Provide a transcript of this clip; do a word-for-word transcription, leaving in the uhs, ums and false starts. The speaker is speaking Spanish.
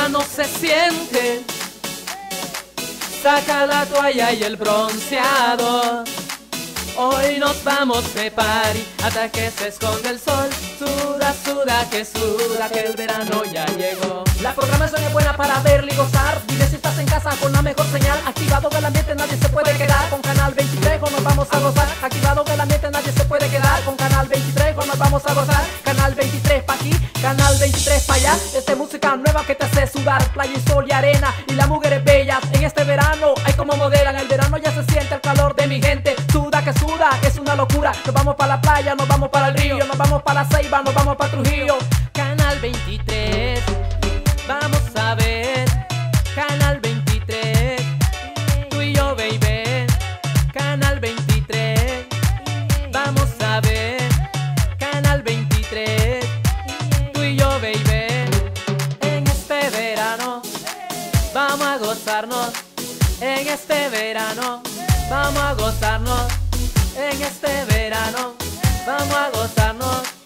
verano se siente. Saca la toalla y el bronceado. Hoy nos vamos de party hasta que se esconde el sol. Suda, suda, que suda, que el verano ya llegó. La programación es buena para verla y gozar. Dime si estás en casa con la mejor señal. Activado del ambiente, nadie se puede quedar. Con Canal veintitrés nos vamos a gozar. Activado del ambiente, nadie se puede quedar. Con Canal veintitrés nos vamos a gozar. Canal veintitrés pa' aquí, Canal veintitrés pa' allá. Esta es música nueva que te hace sudar. Playa y sol y arena y las mujeres bellas. En este verano hay como modelan. El verano ya se siente el calor de mi gente. Suda, que suda, que es una locura. Nos vamos para la playa, nos vamos para el río, nos vamos para la Ceiba, nos vamos para Trujillo. Canal veintitrés, vamos a ver. Canal veintitrés, tú y yo, baby. Canal veintitrés, vamos a ver. Canal veintitrés, tú y yo, baby. En este verano vamos a gozarnos. En este verano vamos a gozarnos. En este verano vamos a gozarnos.